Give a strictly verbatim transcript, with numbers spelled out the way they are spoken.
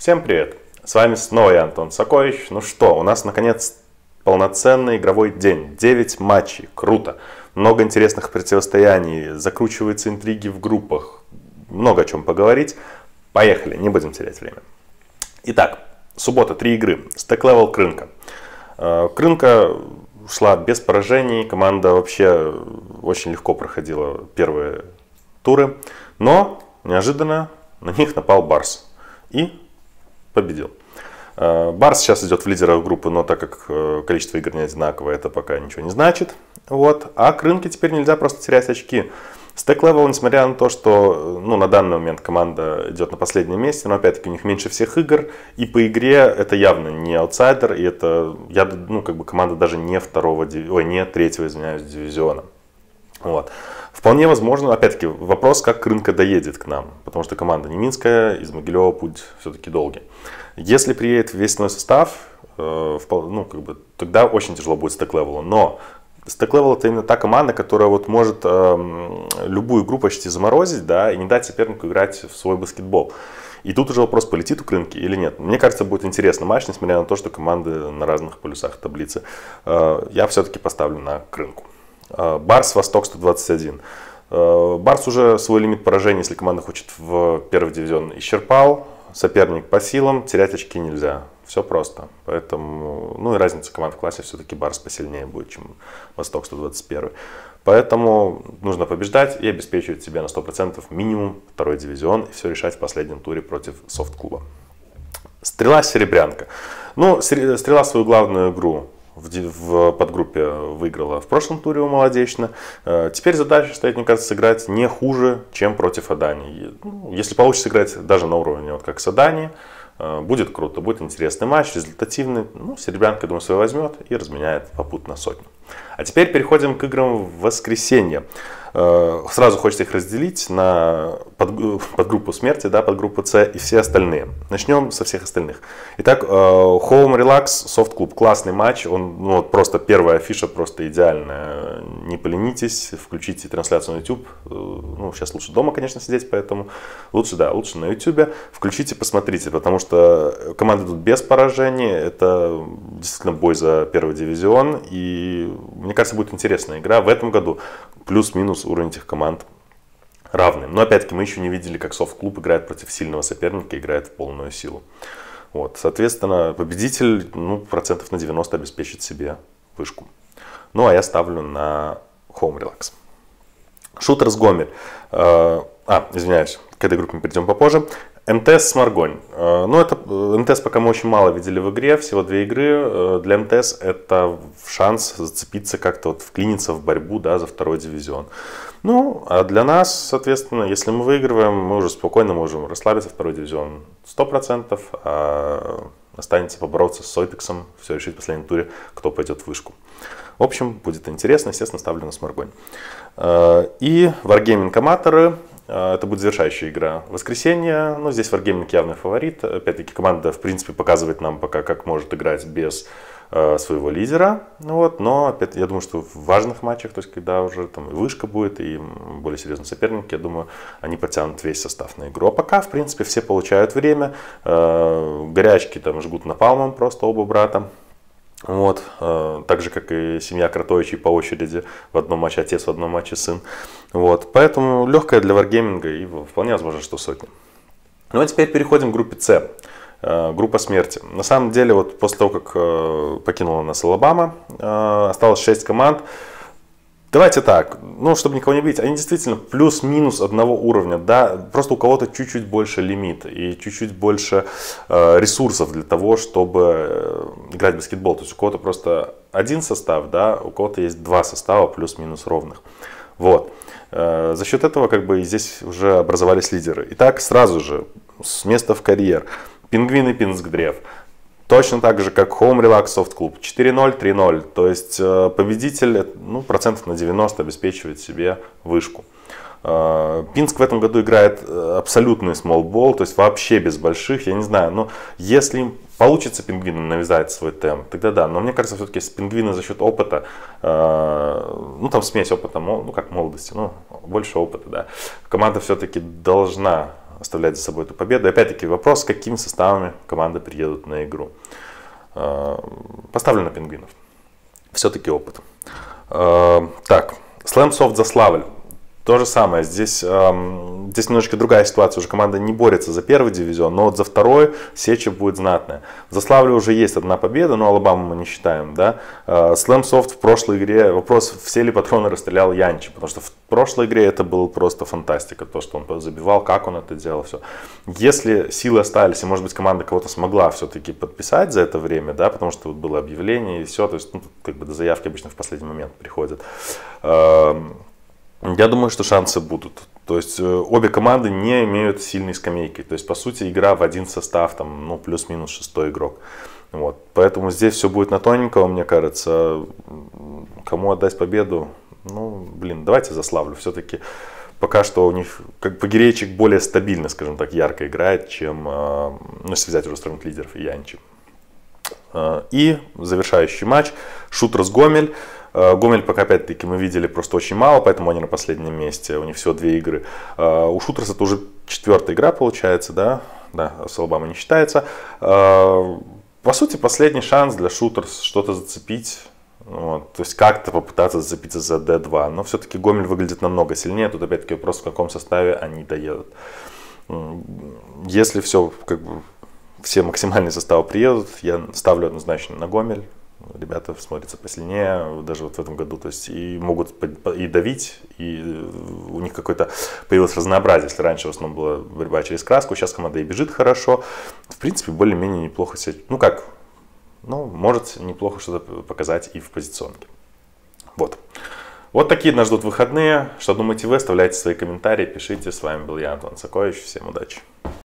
Всем привет! С вами снова я, Антон Сакович. Ну что, у нас наконец полноценный игровой день. девять матчей. Круто. Много интересных противостояний. Закручиваются интриги в группах. Много о чем поговорить. Поехали, не будем терять время. Итак, суббота, три игры. Stack Level Крынка. Крынка шла без поражений. Команда вообще очень легко проходила первые туры. Но неожиданно на них напал Барс. И победил. Барс сейчас идет в лидерах группы, но так как количество игр не одинаковое, это пока ничего не значит. Вот. А Крынке теперь нельзя просто терять очки. Stack Level, несмотря на то, что ну, на данный момент команда идет на последнем месте, но опять-таки у них меньше всех игр, и по игре это явно не аутсайдер, и это я, ну, как бы команда даже не второго, ой, не третьего, извиняюсь, дивизиона. Вот. Вполне возможно, опять-таки, вопрос, как Крынка доедет к нам, потому что команда не минская, из Могилева путь все-таки долгий. Если приедет весь основной состав, э, ну, как бы, тогда очень тяжело будет Stack Level. Но Stack Level это именно та команда, которая вот может э, любую игру почти заморозить, да, и не дать сопернику играть в свой баскетбол. И тут уже вопрос, полетит у Крынки или нет. Мне кажется, будет интересный матч, несмотря на то, что команды на разных полюсах таблицы. Э, я все-таки поставлю на Крынку. Барс, Восток сто двадцать один. Барс уже свой лимит поражений, если команда хочет в первый дивизион, исчерпал. Соперник по силам, терять очки нельзя. Все просто. Поэтому, ну и разница команд в классе все-таки Барс посильнее будет, чем Восток сто двадцать один. Поэтому нужно побеждать и обеспечивать себе на сто процентов минимум второй дивизион и все решать в последнем туре против софт-клуба. Стрела-Серебрянка. Ну, Стрела свою главную игру В, в подгруппе выиграла в прошлом туре у Молодечно. Теперь задача стоит, мне кажется, сыграть не хуже, чем против Адани. Если получится играть даже на уровне, вот как с Адани, будет круто, будет интересный матч, результативный. Ну, Серебрянка, думаю, свое возьмет и разменяет попутно сотню. А теперь переходим к играм в воскресенье. Сразу хочется их разделить на подгруппу смерти, да, подгруппу С и все остальные. Начнем со всех остальных. Итак, Home Relax, Soft Club. Классный матч. Он, ну, вот просто первая афиша просто идеальная. Не поленитесь, включите трансляцию на YouTube. Ну, сейчас лучше дома, конечно, сидеть, поэтому лучше, да, лучше на YouTube. Включите, посмотрите, потому что команды идут без поражений. Это действительно бой за первый дивизион. И мне кажется, будет интересная игра. В этом году плюс-минус уровень этих команд равный. Но опять-таки мы еще не видели, как софт-клуб играет против сильного соперника, играет в полную силу. Вот, соответственно, победитель ну, процентов на девяносто обеспечит себе вышку. Ну а я ставлю на Home Relax. Шутерс Гомель. А, извиняюсь, к этой группе мы перейдем попозже. МТС Сморгонь. Ну, это МТС пока мы очень мало видели в игре, всего две игры. Для МТС это шанс зацепиться как-то, вот, вклиниться в борьбу, да, за второй дивизион. Ну, а для нас, соответственно, если мы выигрываем, мы уже спокойно можем расслабиться, второй дивизион сто процентов, а останется побороться с Сойпексом, все решить в последнем туре, кто пойдет в вышку. В общем, будет интересно, естественно, ставлю на Сморгонь. И Wargaming Аматоры. Это будет завершающая игра воскресенья. Ну, здесь Wargaming явный фаворит. Опять-таки, команда, в принципе, показывает нам пока, как может играть без э, своего лидера. Вот. Но, опять, я думаю, что в важных матчах, то есть, когда уже там и вышка будет, и более серьезный соперник, я думаю, они потянут весь состав на игру. А пока, в принципе, все получают время. Э, горячки там жгут напалмом просто оба брата. Вот, так же, как и семья Кротовичей по очереди, в одном матче отец, в одном матче сын. Вот, поэтому легкая для варгейминга и вполне возможно, что сотня. Ну а теперь переходим к группе С, группа смерти. На самом деле, вот после того, как покинула нас Алабама, осталось шесть команд. Давайте так, ну, чтобы никого не бить, они действительно плюс-минус одного уровня, да, просто у кого-то чуть-чуть больше лимит и чуть-чуть больше э, ресурсов для того, чтобы играть в баскетбол. То есть у кого-то просто один состав, да, у кого-то есть два состава плюс-минус ровных. Вот. Э, за счет этого как бы и здесь уже образовались лидеры. Итак, сразу же с места в карьер. Пингвин и Пинск-Древ. Точно так же, как Home Relax Soft Club. четыре ноль, три ноль. То есть победитель ну, процентов на девяносто обеспечивает себе вышку. Пинск в этом году играет абсолютный small ball, то есть вообще без больших. Я не знаю, но если им получится пингвинам навязать свой темп, тогда да. Но мне кажется, все-таки пингвины за счет опыта, ну там смесь опыта, ну как молодости, ну больше опыта, да. Команда все-таки должна оставлять за собой эту победу. И опять-таки вопрос, с какими составами команды приедут на игру. Поставлю на пингвинов. Все-таки опыт. Так, Slamsoft Заславль. То же самое, здесь, эм, здесь немножечко другая ситуация, уже команда не борется за первый дивизион, но вот за второй сеча будет знатная. В Заславле уже есть одна победа, но Алабаму мы не считаем, да. Э, Slamsoft в прошлой игре, вопрос, все ли патроны расстрелял Янчи, потому что в прошлой игре это было просто фантастика, то, что он забивал, как он это делал, все. Если силы остались, и может быть команда кого-то смогла все-таки подписать за это время, да, потому что вот было объявление и все, то есть, ну, как бы до заявки обычно в последний момент приходят. Э, Я думаю, что шансы будут. То есть обе команды не имеют сильной скамейки. То есть, по сути, игра в один состав, там, ну, плюс-минус шестой игрок. Вот. Поэтому здесь все будет на тоненького, мне кажется. Кому отдать победу? Ну, блин, давайте Заславлю. Все-таки пока что у них, как бы, Гирейчик более стабильно, скажем так, ярко играет, чем, ну, если взять уже сторону лидеров, и Янчи. И завершающий матч. Шутерс Гомель. Гомель пока, опять-таки, мы видели просто очень мало, поэтому они на последнем месте. У них всего две игры. У Шутерс это уже четвертая игра, получается, да? Да, с Алабамой не считается. По сути, последний шанс для Шутерс что-то зацепить. Вот, то есть как-то попытаться зацепиться за дэ два. Но все-таки Гомель выглядит намного сильнее. Тут, опять-таки, вопрос, в каком составе они доедут. Если все, как бы, все максимальные составы приедут, я ставлю однозначно на Гомель. Ребята смотрятся посильнее даже вот в этом году, то есть и могут и давить, и у них какое-то появилось разнообразие. Если раньше в основном была борьба через краску, сейчас команда и бежит хорошо, в принципе, более-менее неплохо себя, ну как, ну, может неплохо что-то показать и в позиционке. Вот. Вот такие нас ждут выходные. Что думаете вы? Оставляйте свои комментарии, пишите. С вами был я, Антон Сакович. Всем удачи.